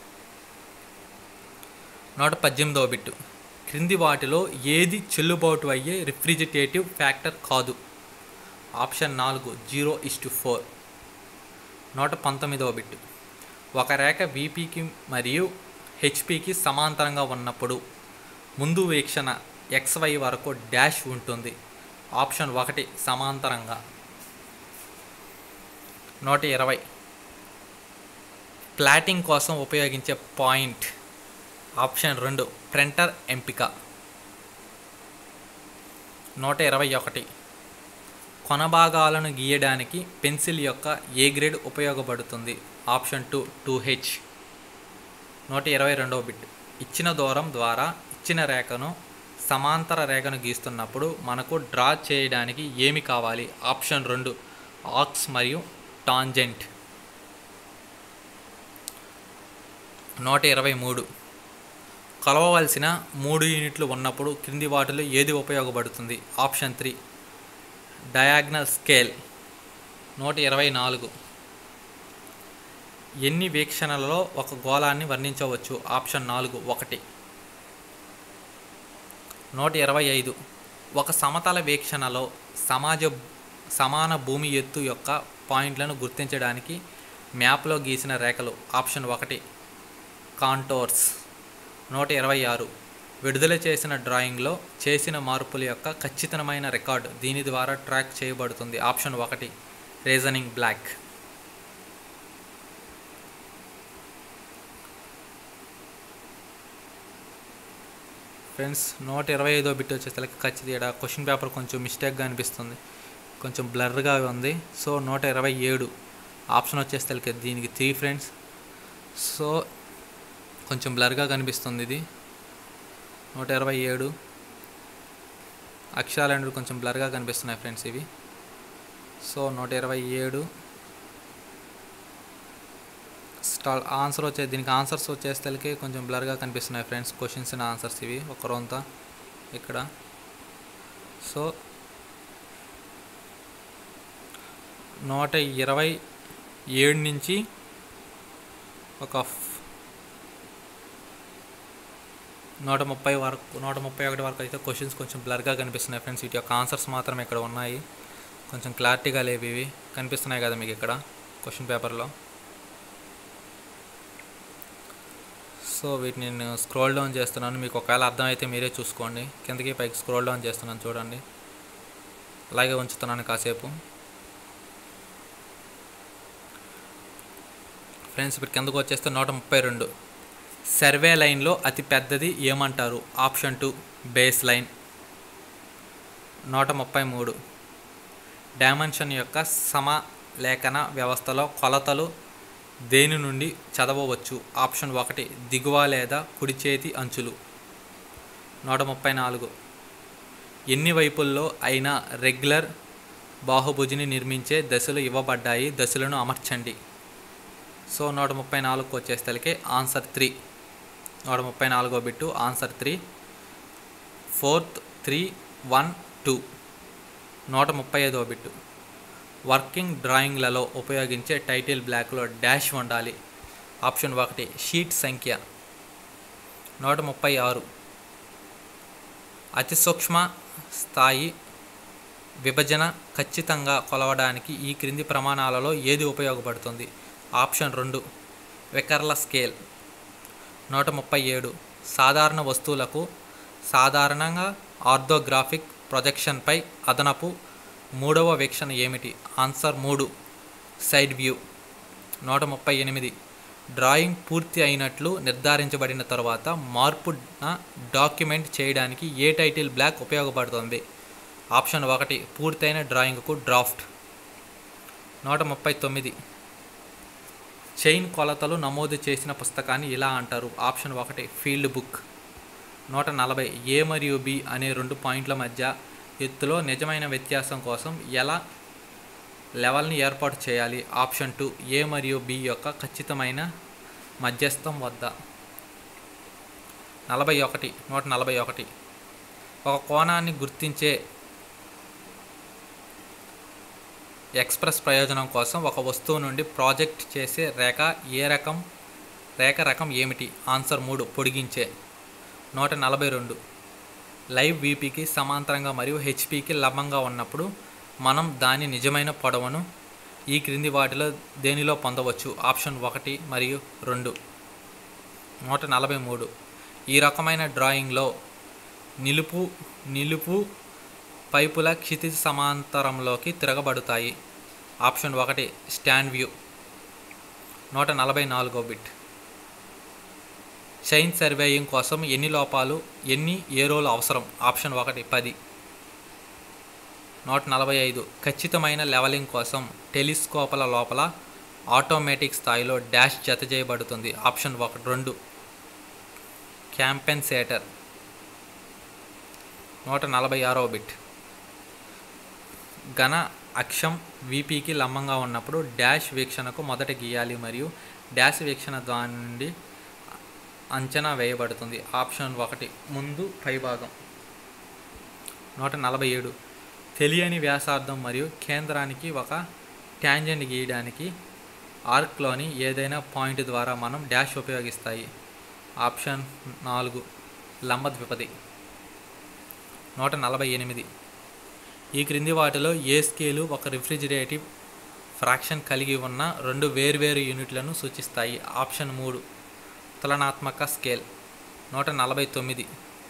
నూట పద్దెనిమిదవ బిట్టు క్రింది వాటిలో ఏది చెల్లుబాటు అయ్యే రిఫ్రిజిరేటివ్ ఫ్యాక్టర్ కాదు? ఆప్షన్ నాలుగు జీరో ఇస్టు ఫోర్. నూట పంతొమ్మిదవ బిట్టు ఒక రేఖ వీపీకి మరియు హెచ్పికి సమాంతరంగా ఉన్నప్పుడు ముందు వీక్షణ ఎక్స్వై వరకు డాష్ ఉంటుంది. ఆప్షన్ ఒకటి సమాంతరంగా. నూట ఇరవై ప్లాటింగ్ కోసం ఉపయోగించే పాయింట్. ఆప్షన్ రెండు ప్రింటర్ ఎంపిక. నూట ఇరవై ఒకటి కొనభాగాలను గీయడానికి పెన్సిల్ యొక్క ఏ గ్రేడ్ ఉపయోగపడుతుంది. Option two two H. నూట ఇరవై రెండవ బిట్ ఇచ్చిన దూరం ద్వారా ఇచ్చిన రేఖను సమాంతర రేఖను గీస్తున్నప్పుడు మనకు డ్రా చేయడానికి ఏమి కావాలి. ఆప్షన్ రెండు ఆర్క్స్ మరియు టాంజెంట్. నూట ఇరవై మూడు కొలవవలసిన మూడు యూనిట్లు ఉన్నప్పుడు క్రింది వాటిలో ఏది ఉపయోగపడుతుంది. Option three diagonal scale. నూట ఇరవై నాలుగు ఎన్ని వీక్షణలలో ఒక గోళాన్ని వర్ణించవచ్చు. ఆప్షన్ నాలుగు ఒకటి. నూట ఇరవై ఐదు ఒక సమతల వీక్షణలో సమాజ సమాన భూమి ఎత్తు యొక్క పాయింట్లను గుర్తించడానికి మ్యాప్లో గీసిన రేఖలు. ఆప్షన్ ఒకటి కాంటోర్స్. నూట ఇరవై ఆరు విడుదల చేసిన డ్రాయింగ్లో చేసిన మార్పుల యొక్క ఖచ్చితమైన రికార్డు దీని ద్వారా ట్రాక్ చేయబడుతుంది. ఆప్షన్ ఒకటి రీజనింగ్ బ్లాక్. ఫ్రెండ్స్ నూట ఇరవై ఐదో బిట్ వచ్చేసరికి ఖచ్చితంగా క్వశ్చన్ పేపర్ కొంచెం మిస్టేక్గా అనిపిస్తుంది, కొంచెం బ్లర్గా ఉంది. సో నూట ఇరవై ఏడు ఆప్షన్ వచ్చేసరికి దీనికి త్రీ ఫ్రెండ్స్. సో కొంచెం బ్లర్గా కనిపిస్తుంది ఇది. నూట ఇరవై ఏడు అక్షరాలు అనేవి కొంచెం బ్లర్గా కనిపిస్తున్నాయి ఫ్రెండ్స్ ఇవి. సో నూట ఇరవై ఏడు స్టాల్ ఆన్సర్ వచ్చే దీనికి ఆన్సర్స్ వచ్చేసరికి కొంచెం బ్లర్గా కనిపిస్తున్నాయి ఫ్రెండ్స్. క్వశ్చన్స్ అండ్ ఆన్సర్స్ ఇవి ఒక రొంత ఇక్కడ. సో నూట ఇరవై ఏడు నుంచి ఒక నూట ముప్పై వరకు నూట ముప్పై ఒకటి వరకు అయితే క్వశ్చన్స్ కొంచెం బ్లర్గా కనిపిస్తున్నాయి ఫ్రెండ్స్. వీటి యొక్క ఆన్సర్స్ మాత్రం ఇక్కడ ఉన్నాయి, కొంచెం క్లారిటీగా లేవు. ఇవి కనిపిస్తున్నాయి కదా మీకు ఇక్కడ క్వశ్చన్ పేపర్లో. సో వీటిని నేను స్క్రోల్ డౌన్ చేస్తున్నాను, మీకు ఒకవేళ అర్థమైతే మీరే చూసుకోండి. కిందకి పైకి స్క్రోల్ డౌన్ చేస్తున్నాను చూడండి, అలాగే ఉంచుతున్నాను కాసేపు. ఫ్రెండ్స్ ఇప్పుడు కిందకు వచ్చేస్తే నూట ముప్పై రెండు సర్వే లైన్లో అతి పెద్దది ఏమంటారు. Option two base line. నూట ముప్పై మూడు డైమెన్షన్ యొక్క సమలేఖన వ్యవస్థలో కొలతలు దేని నుండి చదవవచ్చు. ఆప్షన్ ఒకటి దిగువ లేదా కుడి చేతి అంచులు. నూట ముప్పై నాలుగు ఎన్ని వైపుల్లో అయినా రెగ్యులర్ బాహుభుజిని నిర్మించే దశలు ఇవ్వబడ్డాయి, దశలను అమర్చండి. సో నూట ముప్పై నాలుగుకి వచ్చేసరికి ఆన్సర్ త్రీ. నూట ముప్పై నాలుగో bit answer three. Fourth three one two. నూట ముప్పై ఐదో బిట్టు వర్కింగ్ డ్రాయింగ్లలో ఉపయోగించే టైటిల్ బ్లాక్లో డాష్ ఉండాలి. ఆప్షన్ ఒకటి షీట్ సంఖ్య. నూట ముప్పై ఆరు అతి సూక్ష్మ స్థాయి విభజన ఖచ్చితంగా కొలవడానికి ఈ క్రింది ప్రమాణాలలో ఏది ఉపయోగపడుతుంది. ఆప్షన్ రెండు వికర్ల స్కేల్. నూట ముప్పై ఏడు సాధారణ వస్తువులకు సాధారణంగా ఆర్థోగ్రాఫిక్ ప్రొజెక్షన్పై అదనపు మూడవ వీక్షణ ఏమిటి. ఆన్సర్ మూడు సైడ్ వ్యూ. నూట ముప్పై ఎనిమిది డ్రాయింగ్ పూర్తి అయినట్లు నిర్ధారించబడిన తర్వాత మార్పున డాక్యుమెంట్ చేయడానికి ఏ టైటిల్ బ్లాక్ ఉపయోగపడుతుంది. ఆప్షన్ ఒకటి పూర్తయిన డ్రాయింగ్కు డ్రాఫ్ట్. నూట ముప్పై తొమ్మిది చైన్ కొలతలు నమోదు చేసిన పుస్తకాన్ని ఇలా అంటారు. ఆప్షన్ ఒకటి ఫీల్డ్ బుక్. నూట నలభై ఏ మరియు బి అనే రెండు పాయింట్ల మధ్య ఎత్తులో నిజమైన వ్యత్యాసం కోసం ఎలా లెవెల్ని ఏర్పాటు చేయాలి. ఆప్షన్ టూ ఏ మరియు బి యొక్క ఖచ్చితమైన మధ్యస్థం వద్ద. నలభై ఒకటి నూట నలభై ఒకటి ఒక కోణాన్ని గుర్తించే ఎక్స్ప్రెస్ ప్రయోజనం కోసం ఒక వస్తువు నుండి ప్రాజెక్ట్ చేసే రేఖ ఏ రకం రేఖ రకం ఏమిటి. ఆన్సర్ మూడు పొడిగించే. నూట నలభై రెండు లైవ్ వీపీకి సమాంతరంగా మరియు హెచ్పికి లంబంగా ఉన్నప్పుడు మనం దాని నిజమైన పొడవును ఈ క్రింది వాటిలో దేనిలో పొందవచ్చు. ఆప్షన్ ఒకటి మరియు రెండు. నూట నలభై మూడు ఈ రకమైన డ్రాయింగ్లో నిలుపు నిలుపు పైపుల క్షితిజ సమాంతరంలోకి తిరగబడతాయి. ఆప్షన్ ఒకటి స్టాండ్ వ్యూ. నూట నలభై నాలుగో బిట్. చైన్ సర్వేయింగ్ కోసం ఎన్ని లోపాలు ఎన్ని ఏరోలు అవసరం? ఆప్షన్ ఒకటి పది. నూట నలభై ఐదు. ఖచ్చితమైన లెవలింగ్ కోసం టెలిస్కోప్ల లోపల ఆటోమేటిక్ స్థాయిలో డాష్ జత చేయబడుతుంది? ఆప్షన్ ఒకటి రెండు. క్యాంపెన్సేటర్. నూట నలభై ఆరో బిట్. ఘన అక్షం వీపీకి లంబంగా ఉన్నప్పుడు డాష్ వీక్షణకు మొదట గీయాలి మరియు డాష్ వీక్షణ దాని నుండి అంచనా వేయబడుతుంది? ఆప్షన్ ఒకటి ముందు పైభాగం. నూట నలభై ఏడు. తెలియని వ్యాసార్థం మరియు కేంద్రానికి ఒక ట్యాంజెంట్ గీయడానికి ఆర్క్లోని ఏదైనా పాయింట్ ద్వారా మనం డాష్ ఉపయోగిస్తాయి? ఆప్షన్ నాలుగు లంబ ద్విపది. నూట నలభై ఎనిమిది. ఈ క్రింది వాటిలో ఏ స్కేలు ఒక రిఫ్రిజిరేటివ్ ఫ్రాక్షన్ కలిగి ఉన్న రెండు వేర్వేరు యూనిట్లను సూచిస్తాయి? ఆప్షన్ మూడు తులనాత్మక స్కేల్. నూట నలభై తొమ్మిది.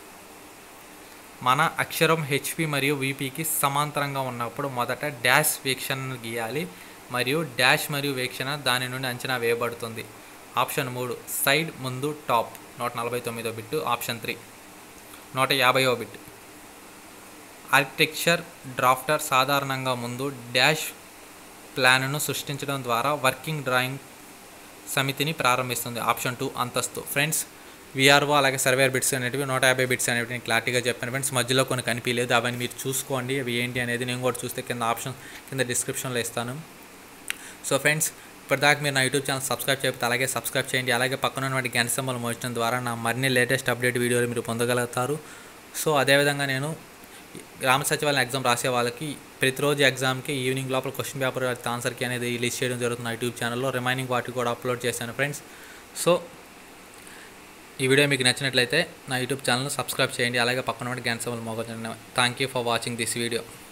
మన అక్షరం హెచ్పి మరియు విపికి సమాంతరంగా ఉన్నప్పుడు మొదట డాష్ వీక్షణను గీయాలి మరియు డాష్ మరియు వీక్షణ దాని నుండి అంచనా వేయబడుతుంది? ఆప్షన్ మూడు సైడ్ ముందు టాప్. నూట నలభై తొమ్మిదో బిట్టు. Option three. నూట యాభైవ బిట్. ఆర్కిటెక్చర్ డ్రాఫ్టర్ సాధారణంగా ముందు డాష్ ప్లాన్ను సృష్టించడం ద్వారా వర్కింగ్ డ్రాయింగ్ సమితిని ప్రారంభిస్తుంది? ఆప్షన్ టూ అంతస్తు. ఫ్రెండ్స్, విఆర్ఓ అలాగే సర్వేర్ బిట్స్ అనేటివి నూట యాభై బిట్స్ అనేవి క్లారిటీగా చెప్పాను ఫ్రెండ్స్. మధ్యలో కొన్ని కనిపించలేదు, అవన్నీ మీరు చూసుకోండి. అవి ఏంటి అనేది నేను కూడా చూస్తే కింద ఆప్షన్ కింద డిస్క్రిప్షన్లో ఇస్తాను. సో ఫ్రెండ్స్, ఇప్పటిదాకా మీరు నా యూట్యూబ్ ఛానల్ సబ్స్క్రైబ్ చేయకపోతే అలాగే సబ్స్క్రైబ్ చేయండి. అలాగే పక్కన ఉన్నటువంటి గంట సింబల్ మోచడం ద్వారా నా మరిన్ని లేటెస్ట్ అప్డేట్ వీడియోలు మీరు పొందగలుగుతారు. సో అదేవిధంగా నేను గ్రామ సచివాలయం ఎగ్జామ్ రాసే వాళ్ళకి ప్రతిరోజు ఎగ్జామ్కి ఈవినింగ్ లోపల క్వశ్చన్ పేపర్ ఆన్సర్కి అనేది రిలీజ్ చేయడం జరుగుతుంది యూట్యూబ్ ఛానల్లో. రిమైనింగ్ వాటికి కూడా అప్లోడ్ చేశాను ఫ్రెండ్స్. సో ఈ వీడియో మీకు నచ్చినట్లయితే నా యూట్యూబ్ ఛానల్ని సబ్స్క్రైబ్ చేయండి. అలాగే పక్కన గంట సింబల్ మోగొద్దండి. Thank you for watching this video.